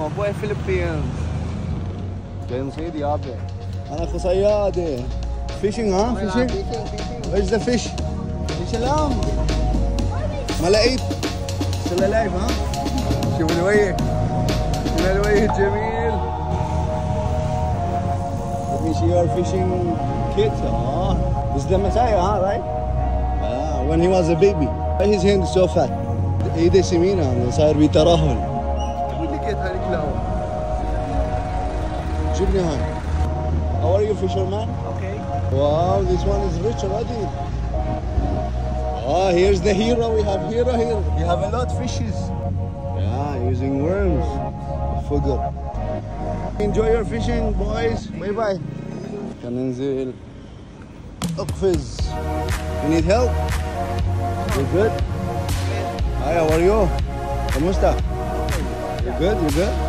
my boy Philippines. جاي نصيد يابا. أنا أخو صيادة. Fishing ها؟ Fishing? Where's the fish? Fish الآن. ما لقيت. Still alive ها؟ شوف الوجه. شوف الوجه الجميل. Let me see your fishing kit. This is the Messiah, huh? Right? When he was a baby. His hand is so fat. ايده سمينة صاير بترهل. وين لقيت هالكلاوة؟ جبني هاي. How are you, fisherman? Okay. Wow, this one is rich already. Oh, here's the hero. We have hero here. You have a lot of fishes. Yeah, using worms. Fugger. Enjoy your fishing, boys. Bye bye. ننزل. اقفز. You need help? You good? Hi, how are you? ¿Cómo está? You good? You good?